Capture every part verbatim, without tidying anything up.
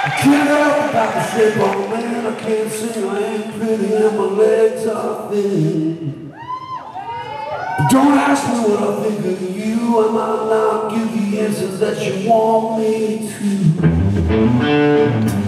Can't help about the shape of a man. I can't sing, I ain't pretty, and my legs are thin. But don't ask me what I think of you. I might not give the answers that you want me to.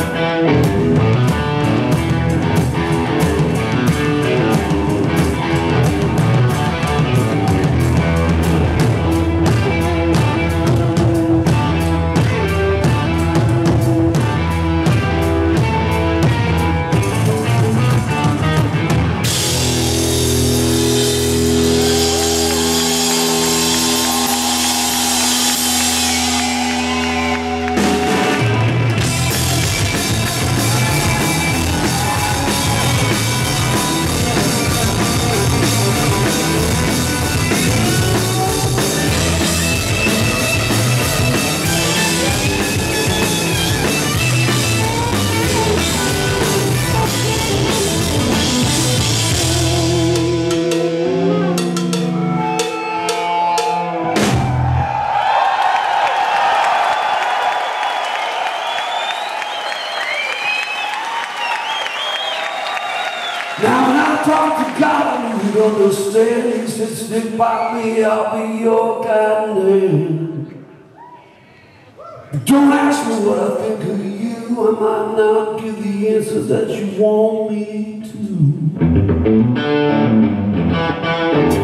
Now when I talk to God, I know He'd understand. He said, stick by me, I'll be your guidance. But don't ask me what I think of you. I might not give the answers that you want me to.